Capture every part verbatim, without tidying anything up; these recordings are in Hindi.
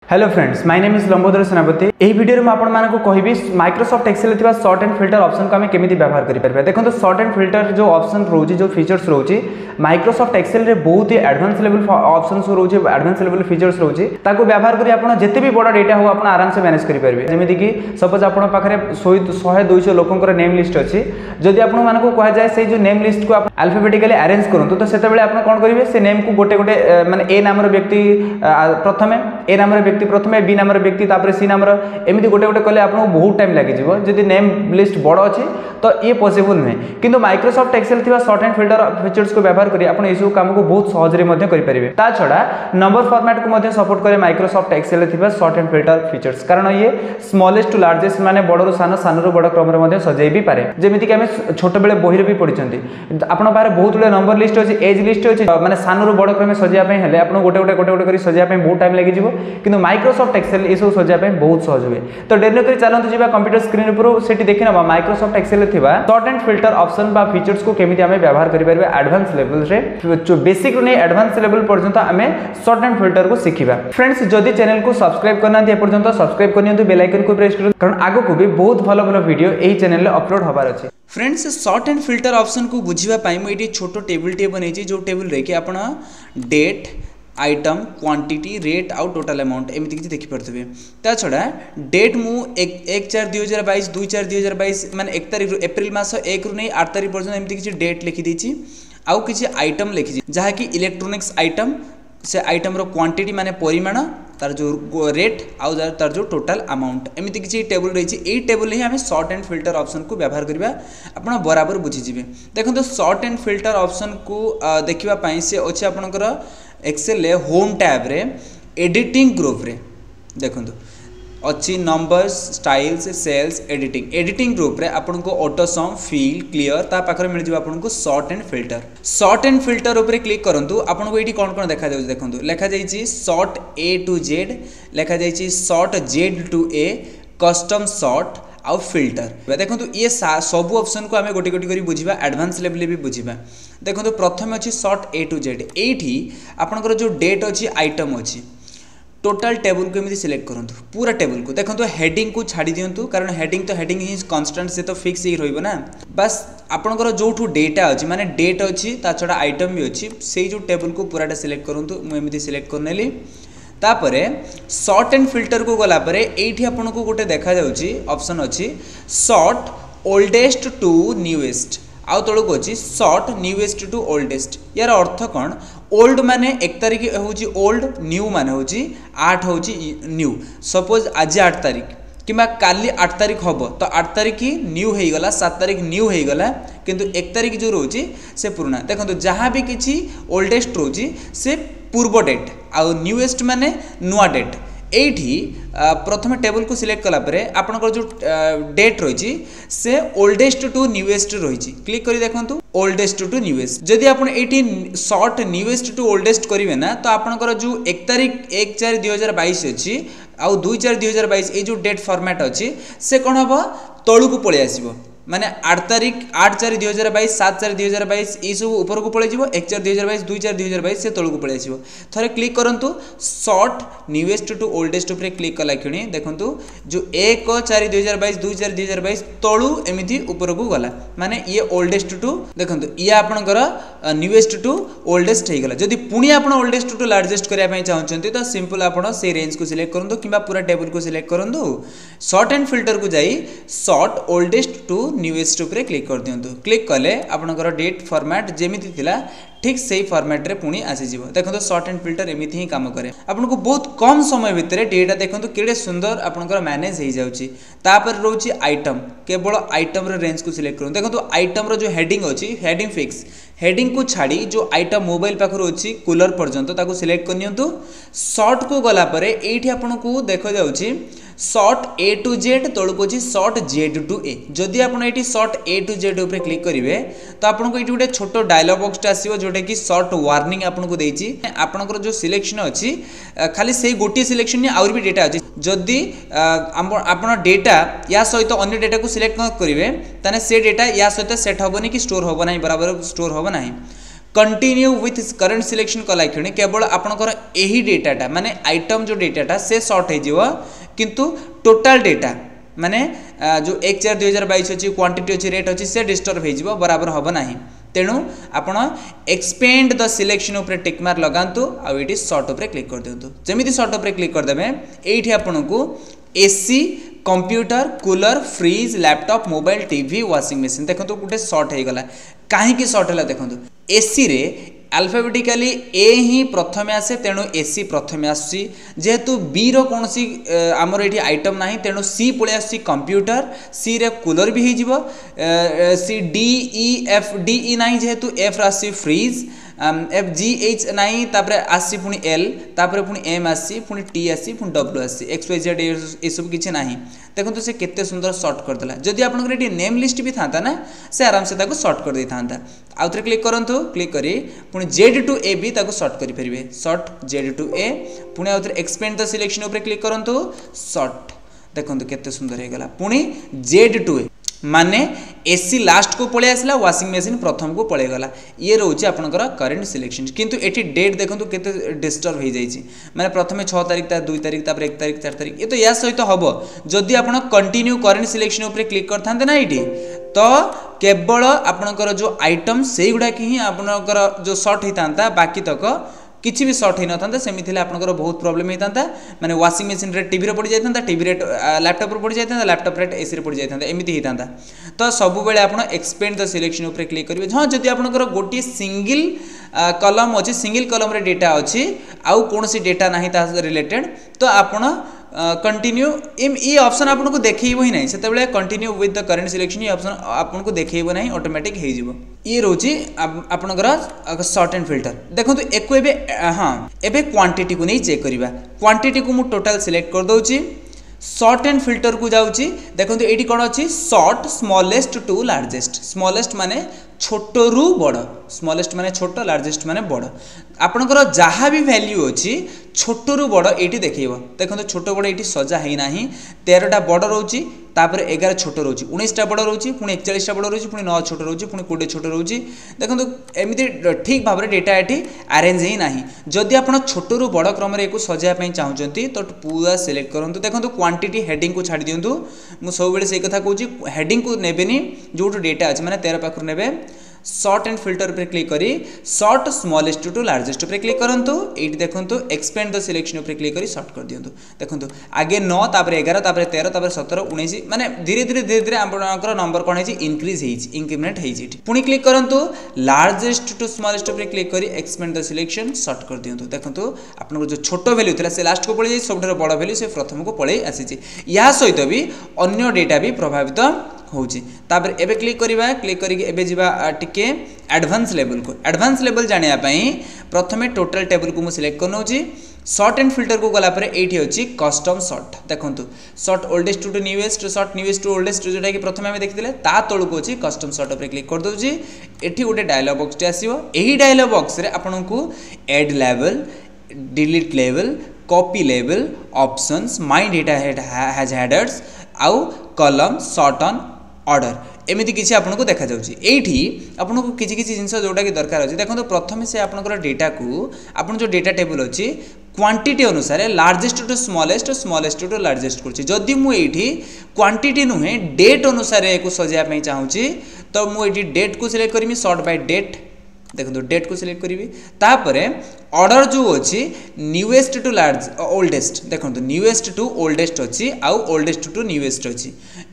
Hello friends, my name is Lambodar Senapati. एही वीडियो में आपण मानको कहबी माइक्रोसॉफ्ट एक्सेल थिबा शॉर्ट एंड फिल्टर ऑप्शन को हमें केमिति व्यवहार करि परबे। देखो शॉर्ट एंड फिल्टर जो ऑप्शन रोची, जो फीचर्स रोची, माइक्रोसॉफ्ट एक्सेल रे बहुत ही एडवांस लेवल ऑप्शंस रोची, एडवांस लेवल फीचर्स रोची। ताको व्यवहार करी आपण जते भी बड़ा डेटा हो आपण आराम से मैनेज करि परबे। जेमिति कि सपोज आपण पाखरे सौ दो सौ लोकंकर नेम लिस्ट अछि, जदि आपण मानको कहा जाय से जो नेम लिस्ट को आप अल्फाबेटिकली अरेंज करंतु तो सेते बेले आपण कोन करिवे, से नेम को गोटे गोटे माने ए नामर व्यक्ति प्रथमे, ए नामर व्यक्ति प्रथमे, बी नामर व्यक्ति तापर सी नामर, एमिति गोटे गोटे कले आपको बहुत टाइम लागि जिवो। जदि नेम लिस्ट बड़ अछि तो ये पॉसिबल नहीं, किंतु माइक्रोसॉफ्ट एक्सेल थिबा शॉर्ट एंड फिल्टर फीचर्स को व्यवहार करी आपण एसु काम को बहुत सहज रे मध्ये करि परिबे। ता छडा नंबर फॉर्मेट को मध्ये सपोर्ट करे माइक्रोसॉफ्ट एक्सेल रे थिबा शॉर्ट एंड फिल्टर फीचर्स, कारण ये स्मॉलेस्ट टू लार्जेस्ट माने बडरु सान सानरु बड क्रम रे मध्ये सजाई भी पारे। जेमिति कि हमें छोट बेले बहिर भी पढिचंती, आपण पारे बहुत ले नंबर लिस्ट अछि, एज लिस्ट अछि, माने सानरु बड क्रम सजाया पय हेले आपण गोटे गोटे गोटे गोटे करी सजाया पय बहुत टाइम लागि जिवो, किंतु माइक्रोसॉफ्ट एक्सेल एसु सजाया पय बहुत सहज हुए। तो डेरी करी चलंतु जिबा कंप्यूटर स्क्रीन ऊपर सेठी देखि नबा माइक्रोसॉफ्ट एक्सेल रे थिबा शॉर्ट एंड फिल्टर ऑप्शन बा फीचर्स को केमिति हमें व्यवहार करि परबे एडवांस लेवल रे, जो बेसिक ने एडवांस लेवल पर्यंत हमें शॉर्ट एंड फिल्टर को सिखिबा। फ्रेंड्स, जदि चैनल को सब्सक्राइब करना दिए पर्यंत सब्सक्राइब करनियंतु, बेल आइकन को प्रेस करु, कारण आगो को भी बहुत भलो भलो वीडियो एही चैनल रे अपलोड होबार अछि। Friends, sort and filter option को बुझिबा पाई मु एटी छोटो टेबल टे बनै छी, जो टेबल रे कि आपण डेट, आइटम, क्वांटिटी, रेट आउ टोटल अमाउंट एमती किसी देखी पारे। ता छड़ा डेट मु एक एक चार दुई हजार बैश दुई चार दुई हजार बैश मान एक तारीख एप्रिल मास एक रु नहीं आठ तारीख पर्यटन एमती किसी डेट लिखी देछि। आउ किसी आइटम लिखी जहाँ कि इलेक्ट्रोनिक्स आइटम, से आइटम रो क्वांटिटी माने परिमाण, तार जो रेट आउ तार जो टोटल अमाउंट एमती किसी टेबल रही। यही टेबल ही आम शॉर्ट एंड फिल्टर ऑप्शन को व्यवहार करवा आप बराबर बुझीजे। देखो तो शॉर्ट एंड फिल्टर ऑप्शन को देखापी से अच्छे आपंकर एक्सेल रे होम टैब रे एडिटिंग ग्रुप रे देखो अच्छी numbers, styles, cells, editing editing group रे आपन को ऑटो सम, फील, क्लियर ता पाखरे मिल जिवो आपन को sort and filter. Sort and filter ऊपर क्लिक करंतु आपन को एठी कोन कोन देखा जाउ देखंतु, लेखा जाईची शॉर्ट ए टू जेड, लेखा जाईची sort Z to A, custom sort आउ फिल्टर। देखो ये सब ऑप्शन को आम गोटे गोटे कर बुझा, एडवांस लेवल भी बुझा। देखो प्रथम अच्छी शॉर्ट ए टू जेड, ये आपंकर जो डेट अच्छी, आइटम अच्छी, टोटल टेबल को एमती सिलेक्ट करूँ पूरा टेबल को। देखो हेडिंग को छाड़ी दिंतु, कारण हेडिंग तो हेडिंग ही कन्स्टांट से तो फिक्स ही रही ना। बस आपंकर जो डेटा अच्छी माने डेट अच्छी, ता छड़ा आइटम भी अच्छी, से जो टेबल को पूराटा सिलेक्ट करूँ मुझे सिलेक्ट करनेली। तापरे शॉर्ट एंड फिल्टर को गला परे एठी आपन को गोटे देखा जाउची ऑप्शन अच्छी शॉर्ट ओल्डेस्ट टू न्यूएस्ट, आउ तळको अच्छी शॉर्ट न्यूएस्ट टू ओल्डेस्ट। यार अर्थ कौन, ओल्ड माने एक तारीख होची ओल्ड, न्यू माने होची आठ होची न्यू। सपोज आज आठ तारीख किंबा काली आठ तारीख हम तो आठ तारीख ही न्यू हो गला, सात तारीख न्यू हो गला, किंतु एक तारीख जो रोची से पुराना। देखो जहाँ भी किसी ओल्डेस्ट रोची से पूर्व डेट, आउ न्यूएस्ट माने नुआ डेट। एठी प्रथम टेबल को सिलेक्ट कला परे आपनकर जो डेट रही से ओल्डेस्ट टू न्यूएस्ट रही। क्लिक करी देखंतु ओल्डेस्ट टू न्यूएस्ट। जदि आपन एठी शॉर्ट न्यूएस्ट टू ओल्डेस्ट करिवे ना, तो आपनकर जो एक तारीख एक चार दुई हजार बैश अच्छी आउ दुई चार दुई हजार बैश ये जो डेट फॉर्मेट अच्छी से कौन हम तलू को पलि आसिबो, माने आठ तारीख आठ चार दुई हजार बैश, सात चार दुई हजार बैश ये सब ऊपर को पलि जीवो, एक चार दुई हजार बैश, दुई चार दुई हजार बैश से तलू को पलि आसिबो। थरे क्लिक करंतु शॉर्ट न्यूएस्ट टू ओल्डेस्ट ऊपर क्लिक कला क्षणी देखंतु जो एक चार दुई हजार बैश, दुई चार दुई हजार बैश तलू एमिति ऊपर को गला, माने ये ओल्डेस्ट टू देखंतु ये आपनकर न्यूएस्ट टू ओल्डेस्ट हे गला। जदि पुणी आपण ओल्डेस्ट टू लार्जेस्ट करिया पय चाहउछंती तो सिंपल आपण से रेंज को सिलेक्ट करंतु किबा पूरा टेबल को सिलेक्ट करंतु, शॉर्ट एंड फिल्टर को जाई शॉर्ट ओल्डेस्ट टू न्यूएस्ट ऊपर क्लिक कर दियंतु। क्लिक कले आपनकर डेट फॉर्मेट जेमिति थिला ठीक सही फॉर्मेट रे पुणी आसी जीवो। देखो शॉर्ट एंड फिल्टर एमिति ही काम करे, आपनको बहुत कम समय भितर डेटा देखो केड़े सुंदर आपनकर मैनेज हो जाउची। तापर रोची आइटम, केवल आइटम रे रेंज को सिलेक्ट करूँ। देखो तो आइटम रो जो हेडिंग अच्छी, हेडिंग फिक्स, हेडिंग को छाड़ी जो आइटम मोबाइल पाखर अच्छी कूलर पर्यंत ताको सिलेक्ट करनियंतु। शॉर्ट को गला परे एठी आपनको देखा जाउची शॉर्ट ए टू जेड, तळको अछि शॉर्ट जेड टू ए। जदि आपण एठी शॉर्ट ए टू जेड ऊपर क्लिक करिवे तो आपनको एठी गोटे छोटो डायलॉग बॉक्स आसीबो, जोटा कि शॉर्ट वार्निंग आपनको देछि। आपनकर जो सिलेक्शन अछि खाली से गोटी सिलेक्शन नि आउर भी डेटा अछि। जदि आपण डेटा या सहित अन्य डेटा को सिलेक्ट न करिवे ताने से डेटा या सहित सेट होबनी कि स्टोर होबो नाही, बराबर स्टोर होबो नाही। कंटिन्यू विथ करंट सिलेक्शन कला क्षणी केवल आपणकर यही डेटाटा माने आइटम जो डेटाटा से सर्ट हो किंतु टोटाल डेटा माने जो एक चार दुई हजार बैश अच्छी क्वांटिटी अच्छी रेट अच्छी से डिस्टर्ब हो बराबर हम ना तेणु आपण एक्सपेंड द सिलेक्शन उपरे टिक मार्क लगातु आउ ये सर्ट उपरे क्लिक कर दिंतु जमी सर्ट उपरे क्लिक करदे ये आपन को AC computer cooler fridge laptop mobile TV washing machine देखो गोटे सर्ट हो गला कहीं सर्ट है देखो एसी रे अल्फाबेटिकली ए ही प्रथमे आसे तेणु एसी प्रथमे आसी जेहेतु बी रो कौन सी आमर ये आइटम ना तेणु सी पलि आसी कंप्यूटर सी रे कूलर भी हो C D E F D E ना जेहेतु एफ आसी फ्रिज एफ जी एच नाई तापर आसी पुणी एल तापर पुणी एम आसी पुणी टी आसी पुणी डब्ल्यू आसी एक्स वाई जेड ये सब किसी ना देखो से केते सुंदर सर्ट करदेला जदि आपनकर एटी नेम लिस्ट भी था ना से आराम से ताको सर्ट कर दे था आउ थे क्लिक करंतु क्लिक करी पुणी जेड टू ए भी ताको सर्ट करि परिबे सर्ट जेड टू ए पुणी आउ थे एक्सपेंड द सिलेक्शन ऊपर क्लिक करंतु सर्ट देखो केते सुंदर हो गला पुणी जेड टू ए माने एसी लास्ट को पळे आसला वाशिंग मशीन प्रथम को पळे गला ये रोचे आपनकर करंट सिलेक्शन किंतु एटी डेट देखंतु केते डिस्टर्ब हो जाई माने प्रथमे छह तारिख ता दो तारिख तापर एक तारिख चार तारिख ये तो या सहित हबो जदि आपण कंटिन्यू करंट सिलेक्शन ऊपर क्लिक करथांते ना एटी तो केवल आपनकर जो आइटम सेही गुडा कि ही आपनकर जो सर्ट हितांता बाकी तक किसी भी सर्ट हो ना सेमती आपंकर बहुत प्रोब्लेम होता माने वाशिंग मशीन रे टीवी रे पड़ जाता टीवी रेट लैपटॉप रे पड़ जाता लैपटॉप रेट एसी रे पड़ जाता एमती होता तो सब बेले आप एक्सपेंड द सिलेक्शन ऊपर क्लिक करेंगे हाँ जब आपंकर गोटे सिंगल कलम अच्छी सिंगल कलम रे डेटा अच्छी आउ कौन सी डेटा ना रिलेटेड तो आपण कंटिन्यू ये ऑप्शन आपन को देखो ही नहीं से continue with the current selection ये ऑप्शन आपन को देखो नहीं ऑटोमेटिक हो जिवो ये रोची आपनकर सर्ट एंड फिल्टर देखो एको एबे हाँ एबे क्वांटिटी को नहीं चेक करिबा क्वांटिटी को मु टोटल सिलेक्ट कर दोची सर्ट एंड फिल्टर को जाउची देखो एटी कोन अछि sort smallest to largest smallest माने छोट रु बड़ स्मॉलेस्ट माने छोट लार्जेस्ट माने बड़ आपनकर जहाँ भी वैल्यू अच्छी छोट रु बड़ ये देखो देखो छोट बड़ ये सजा है ना तेरहटा बड़ रोची तापर एगार छोट रोची उन्नीसटा बड़ रोची पुणी एकचालीसटा बड़ रोची पुणी नौ छोट रोची पुणी कोड़े छोट रोची देखो एमती ठीक भाव में डेटा ये आरेंज ही ना जदि आप छोट रु बड़ क्रम एक सजापी चाहते तो पूरा सिलेक्ट करूँ देखो क्वांटिटी हेडिंग को छाड़ दिंतु मुझे सब से कथा कहूँ हेडिंग को नेबेनी जो डेटा अच्छे मैंने तेरह पाखर ने सर्ट एंड फिल्टर पर क्लिक करी सर्ट स्मॉलेस्ट टू लार्जेस्ट पर क्लिक करंतु एटी देखंतु एक्सपेंड द सिलेक्शन पर क्लिक करी सर्ट कर दियंतु देखंतु आगे नौ तापर ग्यारह तापर तेरह तापर सत्रह उन्नीस माने धीरे धीरे धीरे धीरे आपनकर नंबर कोन है इंक्रीज हेछि इंक्रीमेंट हेछि पुणी क्लिक करंतु लार्जेस्ट टू स्मॉलेस्ट पर क्लिक करी एक्सपेंड द सिलेक्शन सर्ट कर दियंतु देखंतु आपनकर जो छोट वैल्यू थिला से लास्ट को पळे जाई सबठार बड़ वैल्यू से प्रथम को पळे आसीछि या सहित भी अन्य डेटा भी प्रभावित होची तापर एबे क्लिक करिबा क्लिक करी एबे जिबा टिके एडवांस लेवल को एडवांस लेवल जानिया पई प्रथमे टोटल टेबल को मु सिलेक्ट करनोची सर्ट एंड फिल्टर को गला परे एठी होची कस्टम सर्ट देखंतु sort oldest to newest sort newest to oldest जोटा कि प्रथमे हम देखिथिले ता तळु को होची कस्टम सर्ट पर क्लिक कर दोची एठी गोटे डायलॉग बॉक्स टे आसीबो एही डायलॉग बॉक्स रे आपन को add level delete level copy level options my data has headers आउ कॉलम सॉर्ट ऑन ऑर्डर एमती किसी आपको देखा जाऊँगी आपको किसी किसी जिन जोटा कि दरकार अच्छे देखो प्रथम से आपंकर डेटा को आप जो डेटा टेबल अच्छी क्वांटिटी अनुसार largest to smallest smallest to largest करुँची मुझे क्वांटिटी नुहे डेट अनुसार एक सजापी चाहूँगी तो मुझे डेट को सिलेक्ट करी सर्ट बाय डेट देखो डेट को सिलेक्ट करी तापर ऑर्डर जो अच्छी न्यूएस्ट टू लार्ज ओल्डेस्ट देखो न्यूएस्ट टू ओल्डेस्ट अच्छी आउ ओल्डेस्ट टू न्यूएस्ट अच्छी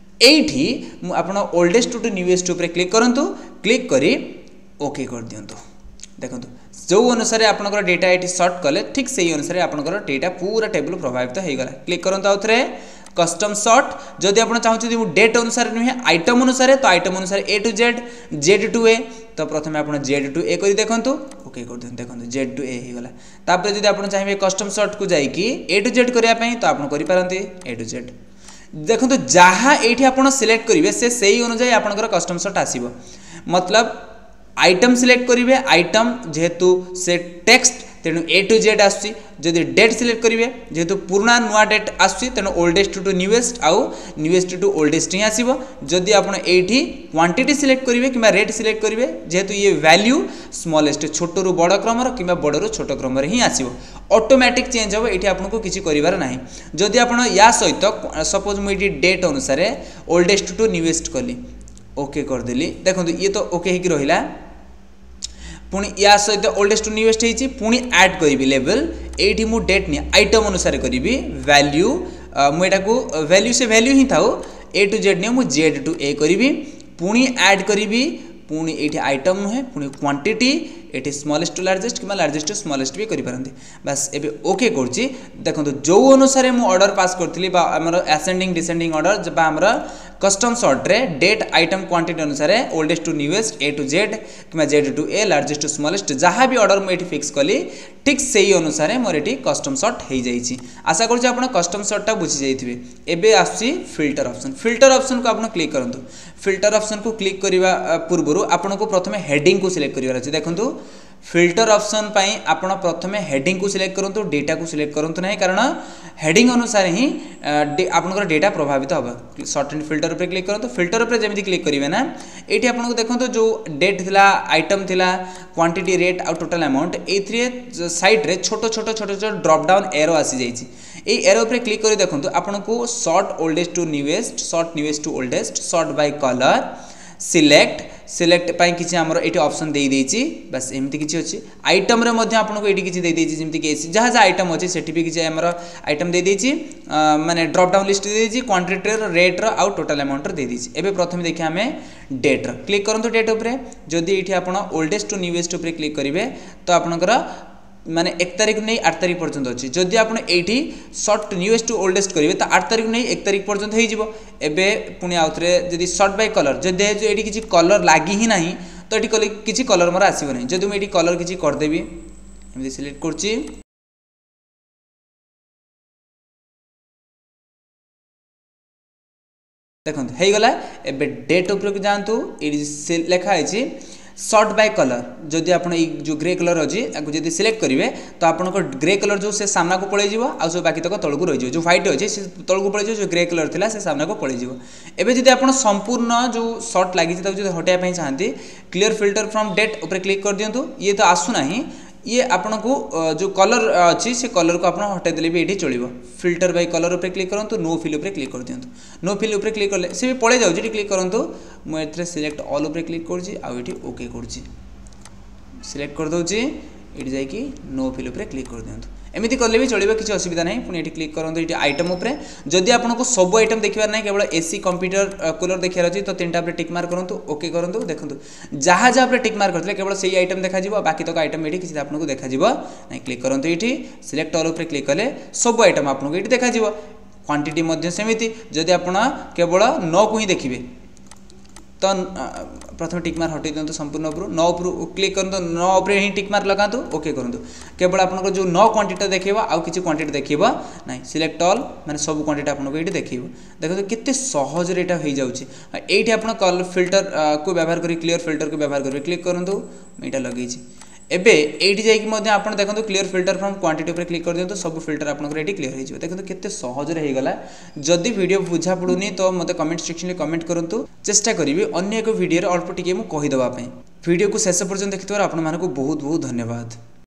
एठी आपण ओल्डेस्ट टू न्यूएस्ट ऊपर क्लिक करंतु क्लिक करी ओके कर दियंतु देखो जो अनुसार आपनकर डेटा एठी सर्ट कले ठीक सही अनुसार आपनकर डेटा पूरा टेबल प्रभावित हो गला क्लिक करंतु आउथरे कस्टम सर्ट जदि आपण चाहउछि डेट अनुसार नुहे आइटम अनुसार तो आइटम अनुसार A to Z Z to A तो प्रथम आपण जेड टू ए करी देखंतु ओके कर दियंतु देखंतु जेड टू ए ही गला तापर जदि आपण चाहिबे कस्टम सर्ट को जाई कि ए टू जेड करिया पई तो आपण करि पारंती ए टू जेड देखो तो जहाँ ये आप सिलेक्ट करेंगे से सही अनुजाई आपंकर कस्टम सर्ट आसो मतलब आइटम सिलेक्ट करेंगे आइटम जेहेतु से टेक्स्ट तेणु ए टू जेड आसुची जदि डेट सिलेक्ट करेंगे जेहेतु पुराना नुआ डेट आसुची तेणु ओल्डेस्ट टू न्यूएस्ट आउ न्यूएस्ट टू ओल्डेस्ट ही आसो जदि आप एठी क्वांटिटी सिलेक्ट करेंगे कि रेट सिलेक्ट करेंगे जेहेतु ये वैल्यू स्मॉलेस्ट छोट रु बड़ क्रमर कि बड़ रु छोट क्रमर ही आसो ऑटोमेटिक चेंज हम ये आपको किसी कर ना जदि आप या सहित सपोज मुझे डेट अनुसार ओल्डेस्ट टू न्यूएस्ट कली ओके करदेली देखो ये तो ओके हो रहा पुणी या सहित ओल्डेस्ट टू न्यूएस्ट होती पुणी ऐड करी लेवल ये मु डेट नहीं आइटम अनुसार करी वैल्यू मुझे वैल्यू से वैल्यू ही था ए टू जेड नहीं मुझे जेड टू ए करी पुणी ऐड करी पुणी ये आइटम नुहे पुणी क्वांटिटी ये स्मॉलेस्ट टू लार्जेस्ट कि लार्जेस्ट टू स्मॉलेस्ट भी करें बस एबे ओके करुच्ची देखो जो अनुसार मुझे ऑर्डर पास करी असेंडिंग डिसेंडिंग ऑर्डर जब आम कस्टम सॉर्ट रे डेट आइटम क्वांटिटी अनुसार oldest to newest A to Z कि Z to A largest to smallest जहाँ भी ऑर्डर मुझे फिक्स कली ठीक से ही अनुसार मोर ये कस्टम सॉर्ट हो जाइए आशा करुच्चे कस्टम सॉर्टा बुझी जाइए एबे आसुची फिल्टर ऑप्शन फिल्टर ऑप्शन को आप क्लिक करूँ फिल्टर ऑप्शन को क्लिक करने पूर्व आपको प्रथम हेडिंग को सिलेक्ट कर देखो फिल्टर ऑप्शन पाई आपण प्रथम हेडिंग को सिलेक्ट करूँ डेटा को सिलेक्ट करूँ ना कारण हेडिंग अनुसार ही आपंकर डेटा प्रभावित हम सर्ट एंड फिल्टर पर क्लिक करूँ फिल्टर पर जमी क्लिक करेंगे ना ये आपको देखो जो डेट थिला आइटम थिला क्वांटिटी रेट आउ टोटल अमाउंट ये साइड रे छोट छोट छोट छोट ड्रॉप डाउन एरो आसी जाइए ये एरो पर क्लिक कर देखो आपन को sort oldest to newest sort newest to oldest sort by colour select select पाई किसी आमर ये ऑप्शन दे देइछि बस एमती किसी अच्छी आइटम रे मध्य आपको ये किसी दे देइछि जेमती कि जहाँ जहाँ आइटम अच्छे सेठी भी किसी आमर आइटम दे देइछि माने ड्रॉप डाउन लिस्ट दे देइछि क्वांटिटी रेट रो आउ टोटल अमाउंट दे देइछि एबे प्रथम देखिए आम डेट रो क्लिक करंतु डेट उपरे जदि ये आपण ओल्डेस्ट टू न्यूएस्ट उपरे क्लिक करेंगे तो आपनकर माने एक तारीख नहीं आठ तारीख पर्यंत अच्छी जदि आप सर्ट न्यूएस्ट टू ओल्डेस्ट करेंगे तो आठ तारीख नहीं एक तारीख पर्यंत होबे पुणी आउ थे जदि सर्ट बाय कलर जदि ये किसी कलर लगी ही ना तो ये किसी कलर मोर आसो ना जदि मुझे कलर किसी करदेवी एमती सिलेक्ट करछि देखो हो गला एबे डेट उपरे जातु ये लिखाई सर्ट बाय कलर जदि आप जो ग्रे कलर अच्छी जब सिलेक्ट करेंगे तो आपको ग्रे कलर जो से सामना को पड़े आ सब बाकी तक तौक रही जो व्हाइट अच्छे से तौक पड़े जो ग्रे कलर था से सामना को पड़े एवं जब आप संपूर्ण जो सर्ट लगी जो हटाई चाहती क्लियर फिल्टर फ्रॉम डेट उपर क्लिक कर दिंतु ये तो आसुना ये आपन को जो कलर अच्छी से कलर को आप हटाई देले भी ये चलो फिल्टर बाय कलर उपर क्लिक करूँ नो फिल उपर क्लिक कर दिंतु नो फिल उपर क्लिक कले से भी पड़े जाऊँगी क्लिक करूँ मुझे सिलेक्ट ऑल उपर क्लिक करुँची आउटी ओके करुँची सिलेक्ट कर दूँगी ये जाकि नो फिल उपर क्लिक कर दिंतु एमती कले भी चलो किसी असुविधा नहीं पुणी ये क्लिक करूँ ये आइटम उपर जदि आपको सब आइटम देखार ना केवल एसी कंप्यूटर कूलर देखार अच्छी तो तीन टाइप टिक मार करूँ ओके करूँ देखो जहाँ जहाँ टिक मार करते केवल से आइटम देखा बाकी तक आइटम ये किसी आपको देखा ना क्लिक करूँ ये सिलेक्ट ऑल उपर क्लिक कले सब आइटम आपको ये देखा क्वांटिटी सेमती जदि आप केवल नौ को ही देखिए तो प्रथम टिक मार हटे दिखाँ संपूर्ण उपर नौ उपर क्लिक करूँ नौ उपर ही टिक मार लगातु ओके करूँ केवल आपको जो नौ क्वांटिटी देखा आउ किसी क्वांटिटी देखा ना सिलेक्ट ऑल माने सब क्वांटिटी आपको ये देखो देखो केते सहज रे हो जाऊँगी ये आप कलर फिल्टर को व्यवहार करी क्लियर फिल्टर को व्यवहार करेंगे क्लिक करूँ यहाँ लगे एबे एठी जाइकि मध्य आपण देखंतु क्लियर फिल्टर फ्रॉम क्वांटिटी पर क्लिक कर दियंतु सब फिल्टर आपन रेडी क्लियर हो जिवो देखंतु केते सहज रे हेगला जदि वीडियो बुझा पडुनी तो मते कमेंट सेक्शन में कमेंट करंतु चेष्टा करिवि अन्य एक वीडियो रे अल्प टिके मु कहि दबा पई वीडियो को शेष पर्यंत देखिथवार आपण मानको बहुत बहुत धन्यवाद।